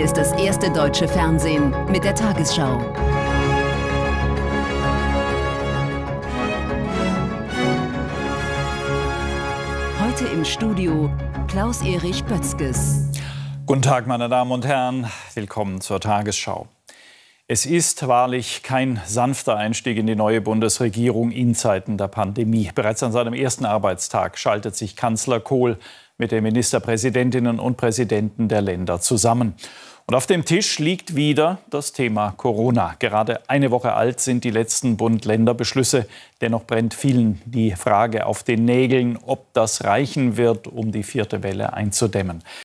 ist das erste deutsche Fernsehen mit der Tagesschau. Heute im Studio Klaus-Erich Bötzges. Guten Tag, meine Damen und Herren. Willkommen zur Tagesschau. Es ist wahrlich kein sanfter Einstieg in die neue Bundesregierung in Zeiten der Pandemie. Bereits an seinem ersten Arbeitstag schaltet sich Kanzler Kohl mit den Ministerpräsidentinnen und Präsidenten der Länder zusammen. Und auf dem Tisch liegt wieder das Thema Corona. Gerade eine Woche alt sind die letzten Bund-Länder-Beschlüsse. Dennoch brennt vielen die Frage auf den Nägeln, ob das reichen wird, um die vierte Welle einzudämmen.